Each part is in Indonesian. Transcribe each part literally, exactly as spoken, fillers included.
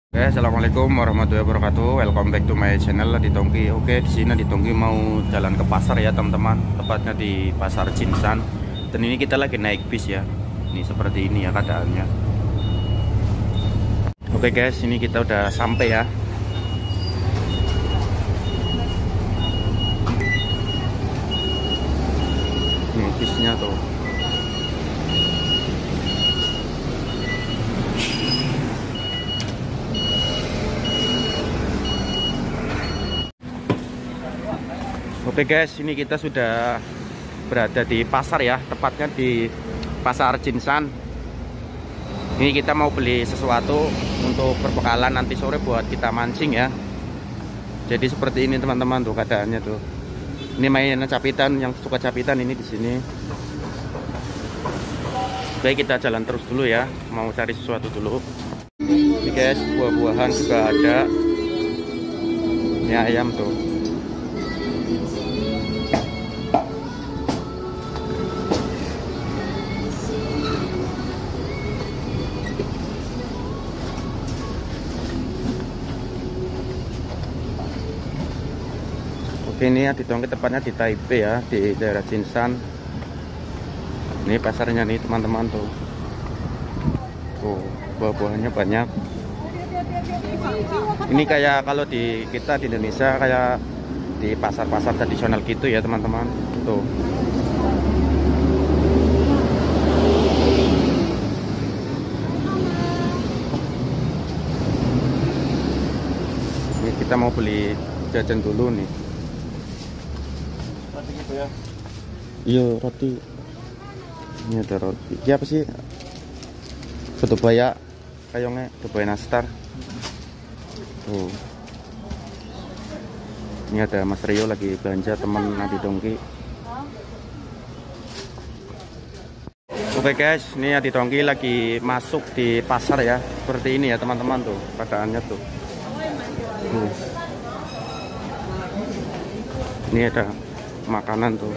Oke, assalamualaikum warahmatullahi wabarakatuh. Welcome back to my channel di Tongki. Oke, di sini di Tongki mau jalan ke pasar ya teman-teman. Tepatnya di Pasar Jinsan. Dan ini kita lagi naik bis ya. Ini seperti ini ya keadaannya. Oke guys, ini kita udah sampai ya. Ini bisnya tuh. Oke guys, ini kita sudah berada di pasar ya, tepatnya di Pasar Jinsan. Ini kita mau beli sesuatu untuk perbekalan nanti sore buat kita mancing ya. Jadi seperti ini teman-teman tuh keadaannya tuh. Ini mainan capitan, yang suka capitan ini di sini. Baik, kita jalan terus dulu ya, mau cari sesuatu dulu. Ini guys, buah-buahan juga ada. Ini ayam tuh. Ini ya di Tongki, tepatnya di Taipei ya, di daerah Jinsan. Ini pasarnya nih teman-teman tuh. Tuh, buah-buahannya banyak. Ini kayak kalau di kita di Indonesia kayak di pasar-pasar tradisional gitu ya teman-teman. Tuh. Ini kita mau beli jajan dulu nih. Ya. Iya, roti. Ini ada roti. Ini apa sih? Foto baya kayaknya foto nastar. Tuh. Ini ada Mas Rio lagi belanja, teman Nabi Dongki. Oke guys, ini Adi Dongki lagi masuk di pasar ya. Seperti ini ya teman-teman tuh keadaannya tuh. Tuh. Ini ada makanan tuh.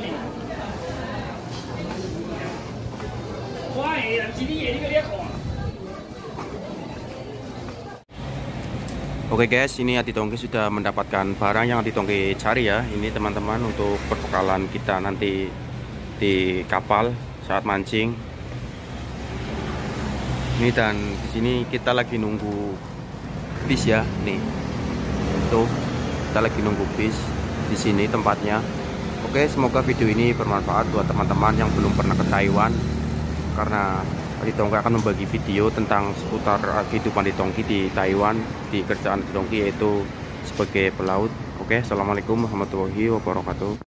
Oke guys, ini Adi Dongki sudah mendapatkan barang yang Adi Dongki cari ya. Ini teman-teman untuk perbekalan kita nanti di kapal saat mancing. Ini dan di sini kita lagi nunggu bis ya. Nih, tuh kita lagi nunggu bis di sini tempatnya. Oke, semoga video ini bermanfaat buat teman-teman yang belum pernah ke Taiwan, karena Adi Dongki akan membagi video tentang seputar kehidupan Adi Dongki di Taiwan, di kerjaan Adi Dongki yaitu sebagai pelaut. Oke, assalamualaikum warahmatullahi wabarakatuh.